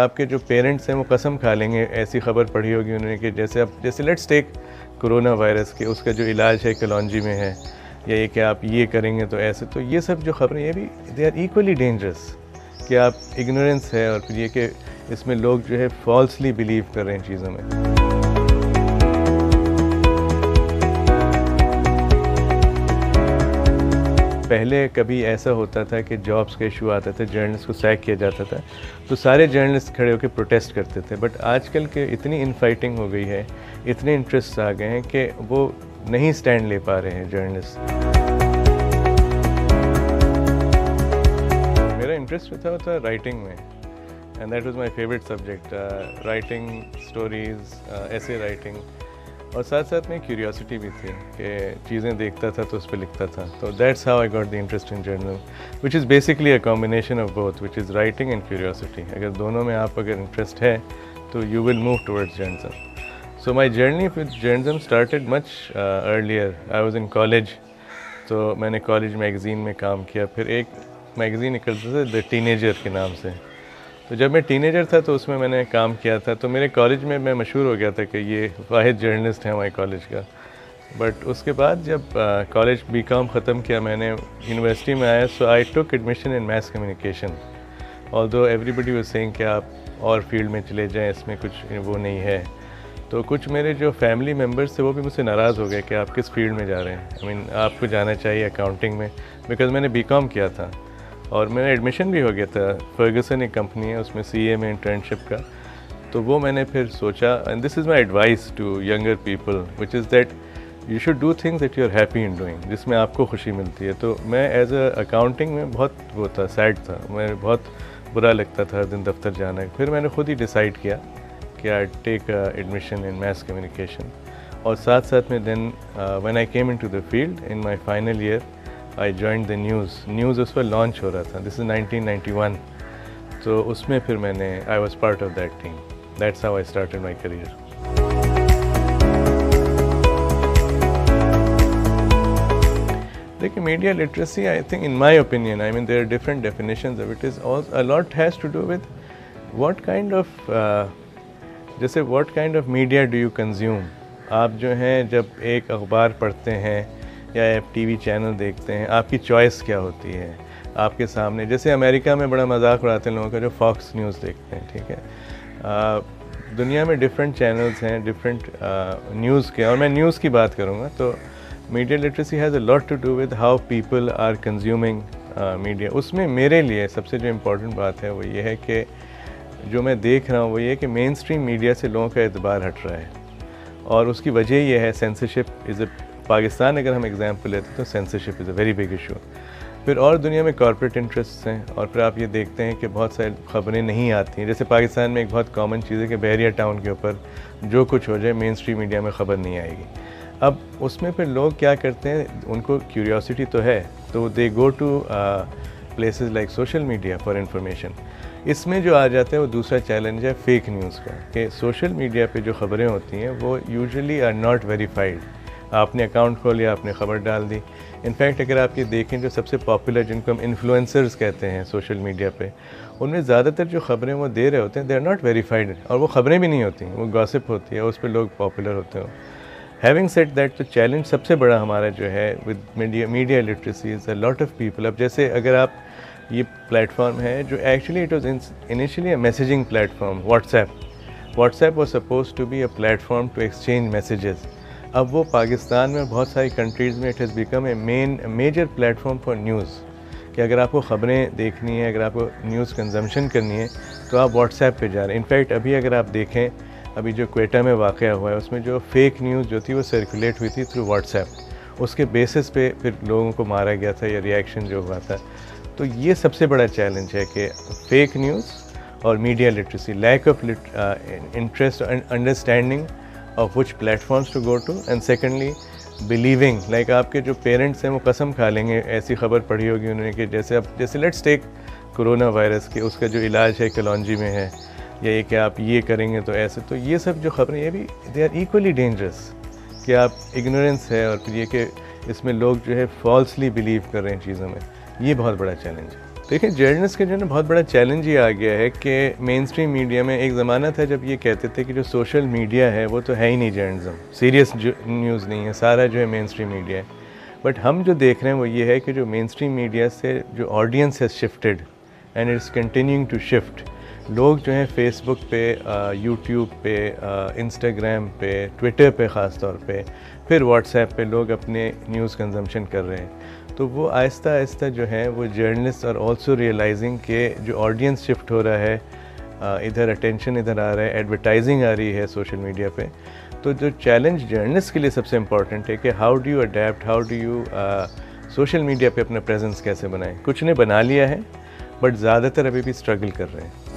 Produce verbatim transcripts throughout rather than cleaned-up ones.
आपके जो पेरेंट्स हैं वो कसम खा लेंगे, ऐसी खबर पढ़ी होगी उन्होंने कि जैसे अब जैसे लेट्स टेक कोरोना वायरस के उसका जो इलाज है कलौंजी में है, या ये कि आप ये करेंगे तो ऐसे, तो ये सब जो खबरें ये भी दे आर इक्वली डेंजरस कि आप इग्नोरेंस है और फिर ये कि इसमें लोग जो है फॉल्सली बिलीव कर रहे हैं चीज़ों में। पहले कभी ऐसा होता था कि जॉब्स का इशू आता था, जर्नलिस्ट को सैक किया जाता था तो सारे जर्नलिस्ट खड़े होकर प्रोटेस्ट करते थे, बट आजकल के इतनी इनफाइटिंग हो गई है, इतने इंटरेस्ट आ गए हैं कि वो नहीं स्टैंड ले पा रहे हैं जर्नलिस्ट। मेरा इंटरेस्ट था था राइटिंग में, and that was my favourite subject, writing, stories, ऐसे राइटिंग, और साथ साथ में क्यूरियोसिटी भी थी कि चीज़ें देखता था तो उस पर लिखता था। तो that's how I got the interest in journal, which is basically a combination of both, which is writing and curiosity. अगर दोनों में आप अगर इंटरेस्ट है तो you will move towards journalism. So my journey with journalism started much earlier. I was in college, तो मैंने college magazine में काम किया। फिर एक मैगज़ीन निकलता था द टीनेजर के नाम से, तो जब मैं टीनेजर था तो उसमें मैंने काम किया था। तो मेरे कॉलेज में मैं मशहूर हो गया था कि ये वाहिद जर्नलिस्ट है हमारे कॉलेज का। बट उसके बाद जब कॉलेज बी कॉम ख़त्म किया मैंने, यूनिवर्सिटी में आया, so I took admission in mass communication. Although everybody was saying कि आप और फील्ड में चले जाएं, इसमें कुछ वो नहीं है। तो कुछ मेरे जो फैमिली मेम्बर्स थे वो भी मुझसे नाराज़ हो गए कि आप किस फील्ड में जा रहे हैं, आई मीन आपको जाना चाहिए अकाउंटिंग में, बिकॉज़ मैंने बी कॉम किया था और मेरा एडमिशन भी हो गया था। फर्गसन एक कंपनी है, उसमें सीए में इंटर्नशिप का। तो वो मैंने फिर सोचा, and this is my advice to younger people, which is that you should do things that you are happy in doing, जिसमें आपको खुशी मिलती है। तो मैं एज अ अकाउंटिंग में बहुत वो था, सैड था, मैं बहुत बुरा लगता था हर दिन दफ्तर जाना। फिर मैंने खुद ही डिसाइड किया कि I take admission in mass communication, और साथ साथ में then when I came into the field in my final year I joined the news. News उस पर लॉन्च हो रहा था, this is nineteen ninety one. तो उसमें फिर मैंने I was part of that team. That's how I started my career. देखिए, media literacy, I think in my opinion, I mean there are different definitions of it, is also a lot has to do with what kind of, जैसे what kind of media do you consume. आप जो हैं जब एक अखबार पढ़ते हैं या आप टीवी चैनल देखते हैं, आपकी चॉइस क्या होती है आपके सामने। जैसे अमेरिका में बड़ा मजाक उड़ाते हैं लोगों का जो फॉक्स न्यूज़ देखते हैं, ठीक है। आ, दुनिया में डिफरेंट चैनल्स हैं, डिफरेंट न्यूज़ के, और मैं न्यूज़ की बात करूँगा। तो media literacy has a lot to do with how people are consuming media. उसमें मेरे लिए सबसे जो इम्पोर्टेंट बात है वो ये है कि जो मैं देख रहा हूँ वो ये कि मेन स्ट्रीम मीडिया से लोगों का एतबार हट रहा है, और उसकी वजह ये है सेंसरशिप इज़ अ, पाकिस्तान अगर हम एग्जांपल लेते हैं तो censorship is a very big issue. फिर और दुनिया में कॉर्पोरेट इंटरेस्ट हैं, और फिर आप ये देखते हैं कि बहुत सारी खबरें नहीं आती हैं। जैसे पाकिस्तान में एक बहुत कॉमन चीज़ है कि बहरिया टाउन के ऊपर जो कुछ हो जाए मेन स्ट्रीम मीडिया में ख़बर नहीं आएगी। अब उसमें फिर लोग क्या करते हैं, उनको क्यूरियोसिटी तो है, तो they go to places like social media for information. इसमें जो आ जाता है वो दूसरा चैलेंज है फेक न्यूज़ का, कि सोशल मीडिया पे जो ख़बरें होती हैं वो यूजुअली आर नॉट वेरीफाइड। आपने अकाउंट खोल लिया, आपने ख़बर डाल दी। इनफैक्ट अगर आप ये देखें जो सबसे पॉपुलर, जिनको हम इन्फ्लुएंसर्स कहते हैं सोशल मीडिया पे, उनमें ज़्यादातर जो ख़बरें वो दे रहे होते हैं दे आर नॉट वेरीफाइड, और वो ख़बरें भी नहीं होती, वो गॉसिप होती है, उस पर लोग पॉपुलर होते हो। हैविंग सेड दैट, तो चैलेंज सबसे बड़ा हमारा जो है with media media literacy is a lot of people. अब जैसे अगर आप, ये प्लेटफॉर्म है जो actually it was initially a messaging platform, WhatsApp WhatsApp was suppose to be a platform to exchange messages. अब वो पाकिस्तान में बहुत सारी कंट्रीज़ में it has become a main major platform for news, कि अगर आपको ख़बरें देखनी है, अगर आपको न्यूज़ कंजम्पशन करनी है तो आप व्हाट्सएप पे जा रहे हैं। इनफैक्ट अभी अगर आप देखें, अभी जो क्वेटा में वाक़या हुआ है उसमें जो फेक न्यूज़ जो थी वो सर्कुलेट हुई थी थ्रू व्हाट्सएप, उसके बेसिस पे फिर लोगों को मारा गया था या रिएक्शन जो हुआ था। तो ये सबसे बड़ा चैलेंज है कि फेक न्यूज़ और media literacy, lack of interest and understanding of which platforms to go to, and secondly believing, like आपके जो पेरेंट्स हैं वो कसम खा लेंगे, ऐसी खबर पढ़ी होगी उन्होंने कि जैसे अब जैसे लेट्स टेक कोरोना वायरस के उसका जो इलाज है कलौंजी में है, या ये कि आप ये करेंगे तो ऐसे, तो ये सब जो खबरें ये भी दे आर इक्वली डेंजरस कि आप इग्नोरेंस है और फिर ये कि इसमें लोग जो है फॉल्सली बिलीव कर रहे हैं चीज़ों में। ये बहुत बड़ा चैलेंज है। देखिए जर्नलिस्ट के जो है ना बहुत बड़ा चैलेंज ये आ गया है कि मेन स्ट्रीम मीडिया में एक ज़माना था जब ये कहते थे कि जो सोशल मीडिया है वो तो है ही नहीं जर्नलिज्म, सीरियस न्यूज़ नहीं है, सारा जो है मेन स्ट्रीम मीडिया है। बट हम जो देख रहे हैं वो ये है कि जो मेन स्ट्रीम मीडिया से जो audience has shifted and it's continuing to shift. लोग जो हैं फेसबुक पे, यूट्यूब पे, इंस्टाग्राम पे, ट्विटर पे ख़ास तौर पे, फिर व्हाट्सएप पे लोग अपने न्यूज़ कंजम्पशन कर रहे हैं। तो वो आहिस्ता आहिस्ता जो है वो जर्नलिस्ट और ऑल्सो रियलाइजिंग के जो ऑडियंस शिफ्ट हो रहा है, इधर अटेंशन इधर आ रहा है, एडवर्टाइजिंग आ रही है सोशल मीडिया पे। तो जो चैलेंज जर्नलिस्ट के लिए सबसे इम्पॉर्टेंट है कि how do you adapt, how do you social media पे अपना प्रेजेंस कैसे बनाएं। कुछ ने बना लिया है बट ज़्यादातर अभी भी स्ट्रगल कर रहे हैं।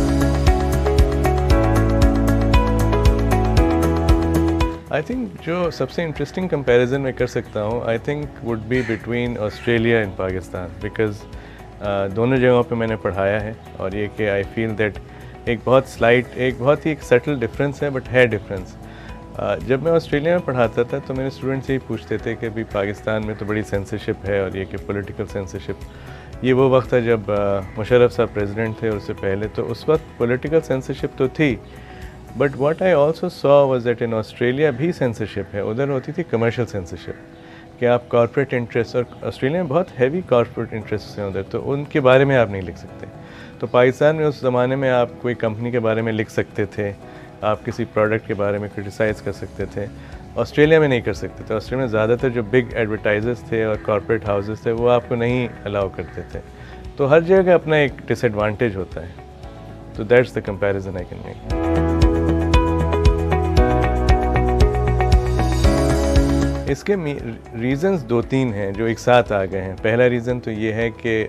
आई थिंक जो सबसे इंटरेस्टिंग कंपैरिजन मैं कर सकता हूँ I think would be between Australia and Pakistan, because दोनों जगहों पे मैंने पढ़ाया है और ये कि आई फील दैट एक बहुत स्लाइट, एक बहुत ही एक सटल डिफरेंस है बट है डिफरेंस। uh, जब मैं ऑस्ट्रेलिया में पढ़ाता था तो मेरे स्टूडेंट्स यही पूछते थे कि अभी पाकिस्तान में तो बड़ी सेंसरशिप है और ये कि पॉलिटिकल सेंसरशिप। ये वो वक्त था जब uh, मुशर्रफ साहब प्रेसिडेंट थे और उससे पहले, तो उस वक्त पॉलिटिकल सेंसरशिप तो थी, but what I also saw was that in Australia भी सेंसरशिप है। उधर होती थी कमर्शियल सेंसरशिप कि आप कॉर्पोरेट इंटरेस्ट, और ऑस्ट्रेलिया में बहुत हैवी कॉर्पोरेट इंटरेस्ट हैं उधर, तो उनके बारे में आप नहीं लिख सकते। तो पाकिस्तान में उस ज़माने में आप कोई कंपनी के बारे में लिख सकते थे, आप किसी प्रोडक्ट के बारे में क्रिटिसाइज़ कर सकते थे, ऑस्ट्रेलिया में नहीं कर सकते थे। ऑस्ट्रेलिया में ज़्यादातर जो बिग एडवर्टाइजर्स थे और कॉर्पोरेट हाउसेस थे वो आपको नहीं अलाउ करते थे। तो हर जगह का अपना एक डिसएडवांटेज होता है। तो that's the comparison I can make. इसके रीज़न्स दो तीन हैं जो एक साथ आ गए हैं। पहला रीज़न तो ये है कि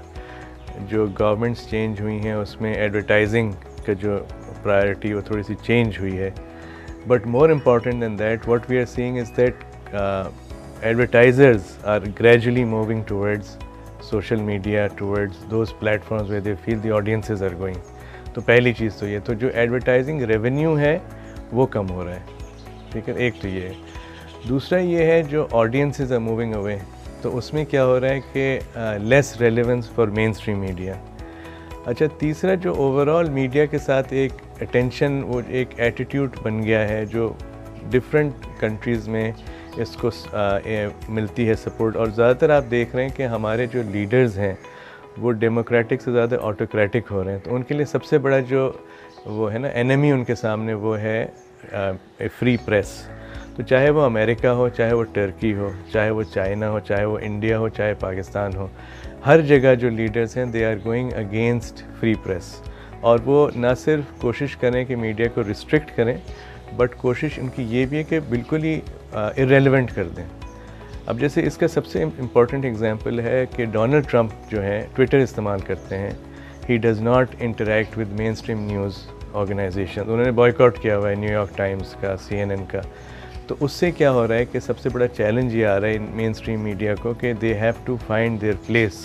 जो गवर्नमेंट्स चेंज हुई हैं उसमें एडवर्टाइजिंग का जो प्रायोरिटी वो थोड़ी सी चेंज हुई है। But more important than that what we are seeing is that advertisers are gradually moving towards social media, towards those platforms where they feel the audiences are going. तो पहली चीज़ तो ये, तो जो एडवर्टाइजिंग रेवेन्यू है वो कम हो रहा है, ठीक है, एक तो ये है। दूसरा ये है जो ऑडियंसेस आर मूविंग अवे, तो उसमें क्या हो रहा है कि less relevance for mainstream media. अच्छा, तीसरा जो ओवरऑल मीडिया के साथ एक अटेंशन, वो एक एटीट्यूड बन गया है जो डिफरेंट कंट्रीज़ में इसको आ, ए, मिलती है सपोर्ट। और ज़्यादातर आप देख रहे हैं कि हमारे जो लीडर्स हैं वो डेमोक्रेटिक से ज़्यादा ऑटोक्रेटिक हो रहे हैं। तो उनके लिए सबसे बड़ा जो वो है ना एनिमी उनके सामने वो है ए फ्री प्रेस। तो चाहे वो अमेरिका हो, चाहे वो टर्की हो, चाहे वो चाइना हो, चाहे वो इंडिया हो, चाहे पाकिस्तान हो, हर जगह जो लीडर्स हैं they are going against free press. और वो ना सिर्फ कोशिश करें कि मीडिया को रिस्ट्रिक्ट करें, बट कोशिश उनकी ये भी है कि बिल्कुल ही इरेलेवेंट कर दें। अब जैसे इसका सबसे इम्पॉर्टेंट एग्जांपल है कि डोनाल्ड ट्रंप जो है ट्विटर इस्तेमाल करते हैं, he does not interact with mainstream news organization. उन्होंने बॉयकॉट किया हुआ है न्यूयॉर्क टाइम्स का, सी एन एन का। तो उससे क्या हो रहा है कि सबसे बड़ा चैलेंज ये आ रहा है मेन स्ट्रीम मीडिया को कि they have to find their place,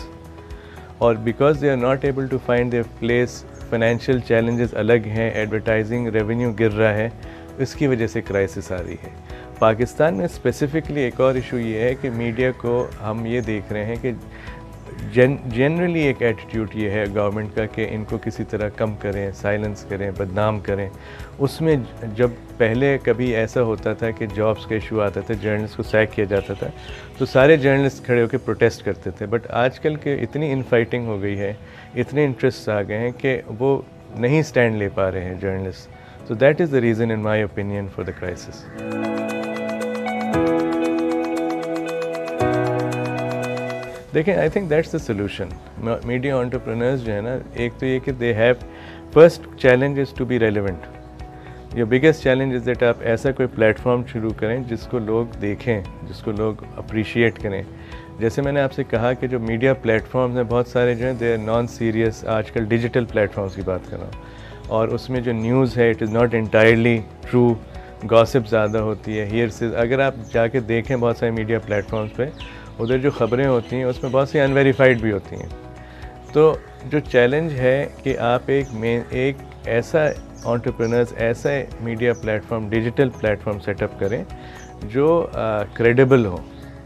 और because they are not able to find their place, financial challenges अलग हैं, एडवर्टाइजिंग रेवेन्यू गिर रहा है, इसकी वजह से क्राइसिस आ रही है। पाकिस्तान में स्पेसिफिकली एक और इशू ये है कि मीडिया को हम ये देख रहे हैं कि जन जनरली एक एटीट्यूड ये है गवर्नमेंट का कि इनको किसी तरह कम करें, साइलेंस करें, बदनाम करें। उसमें जब पहले कभी ऐसा होता था कि जॉब्स का इशू आता था, जर्नलिस्ट को सैक किया जाता था, तो सारे जर्नलिस्ट खड़े होकर प्रोटेस्ट करते थे। बट आजकल के इतनी इनफाइटिंग हो गई है, इतने इंटरेस्ट आ गए हैं कि वो नहीं स्टैंड ले पा रहे हैं journalist. So that is the reason in my opinion for the crisis. देखें, I think that's the solution. Media entrepreneurs जो है ना, एक तो ये कि they have, first challenge is to be relevant. Your biggest challenge is that आप ऐसा कोई प्लेटफॉर्म शुरू करें जिसको लोग देखें, जिसको लोग अप्रिशिएट करें। जैसे मैंने आपसे कहा कि जो मीडिया प्लेटफॉर्म्स हैं बहुत सारे जो हैं दे आर नॉन सीरियस। आजकल डिजिटल प्लेटफॉर्म्स की बात कर रहा हूँ, और उसमें जो न्यूज़ है it is not entirely true, gossip ज़्यादा होती है, हियर से। अगर आप जाके देखें बहुत सारे मीडिया प्लेटफॉर्म्स पे, उधर जो ख़बरें होती हैं उसमें बहुत सी अनवेरीफाइड भी होती हैं। तो जो चैलेंज है कि आप एक में एक ऐसा एंटरप्रेन्योर्स, ऐसा media platform, digital platform setup करें जो क्रेडिबल हो,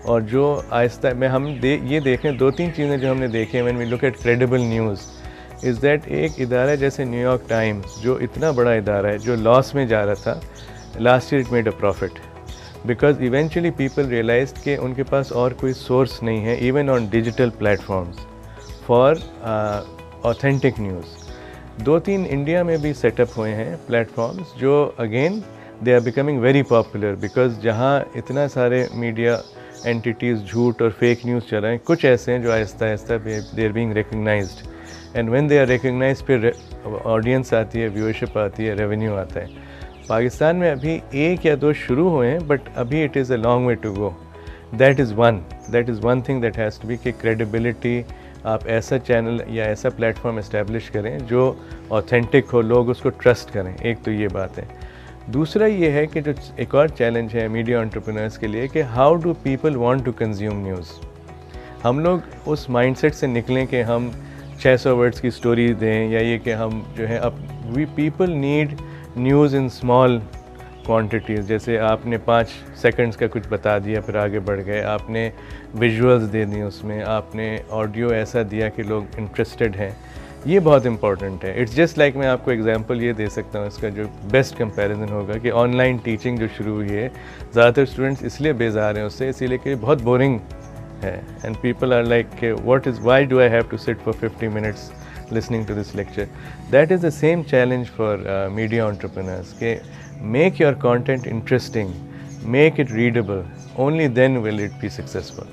और जो आहिस्ता में हम दे ये देखें दो तीन चीज़ें जो हमने देखी हैं when we look at credible news is that एक इदारा जैसे न्यूयॉर्क टाइम्स जो इतना बड़ा इदारा है जो लॉस में जा रहा था, last year it made a profit because eventually people realized कि उनके पास और कोई सोर्स नहीं है even on digital platforms for authentic news. दो तीन इंडिया में भी सेटअप हुए हैं प्लेटफॉर्म्स जो again they are becoming very popular because जहाँ इतना सारे मीडिया एंटिटीज़ झूठ और फेक न्यूज़ चल रहे हैं, कुछ ऐसे हैं जो आहिस्ता आहिस्ता they are being recognized and when they are recognized फिर ऑडियंस आती है, व्यूअरशिप आती है, रेवेन्यू आता है। पाकिस्तान में अभी एक या दो शुरू हुए हैं बट अभी it is a long way to go. That is one that is one thing that has to be कि क्रेडिबिलिटी, आप ऐसा चैनल या ऐसा प्लेटफॉर्म इस्टेब्लिश करें जो ऑथेंटिक हो, लोग उसको ट्रस्ट करें। एक तो ये बात है। दूसरा ये है कि जो एक और चैलेंज है मीडिया एंटरप्रेन्योर्स के लिए कि how do people want to consume news. हम लोग उस माइंडसेट से निकलें कि हम छह सौ वर्ड्स की स्टोरी दें या ये कि हम जो है अब we people need news in small quantities. जैसे आपने पाँच सेकंड्स का कुछ बता दिया फिर आगे बढ़ गए, आपने विजुअल्स दे दी उसमें, आपने ऑडियो ऐसा दिया कि लोग इंटरेस्टेड हैं। ये बहुत इंपॉर्टेंट है। इट्स जस्ट लाइक मैं आपको एग्जांपल ये दे सकता हूँ, इसका जो बेस्ट कंपैरिजन होगा कि ऑनलाइन टीचिंग जो शुरू हुई है, ज़्यादातर स्टूडेंट्स इसलिए बेजार हैं उससे, इसीलिए कि बहुत बोरिंग है and people are like what is why do I have to sit for fifty minutes listening to this lecture. That is the same challenge for uh, media entrepreneurs. Okay? Make your content interesting, make it readable, only then will it be successful.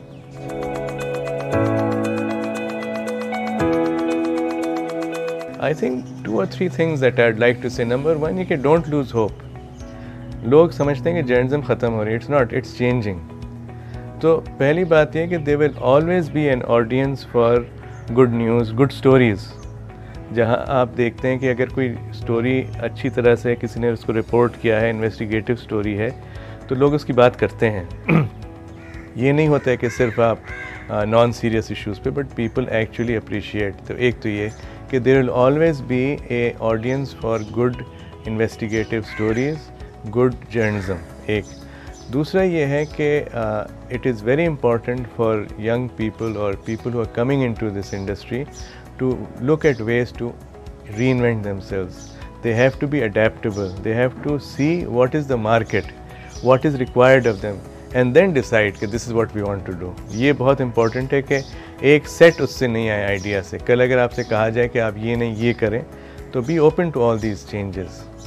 I think two or three things that I'd like to say. Number one, you don't lose hope. लोग समझते हैं कि journalism ख़त्म हो रही है, it's not, it's changing. तो पहली बात यह कि there will always be an audience for good news, good stories. जहाँ आप देखते हैं कि अगर कोई स्टोरी अच्छी तरह से किसी ने उसको रिपोर्ट किया है, इन्वेस्टिगेटिव स्टोरी है, तो लोग उसकी बात करते हैं। ये नहीं होता है कि सिर्फ आप नॉन सीरियस इश्यूज़ पे, बट पीपल एक्चुअली अप्रिशिएट। तो एक तो ये कि there will always be a audience for good investigative stories, good journalism. एक दूसरा ये है कि it is very important for young people और people who are coming into this industry to look at ways to reinvent themselves. They have to be adaptable. They have to see what is the market, what is required of them, and then decide कि this is what we want to do. ये बहुत important है कि एक set उससे नहीं आए idea से। कल अगर आपसे कहा जाए कि आप ये नहीं ये करें, तो be open to all these changes.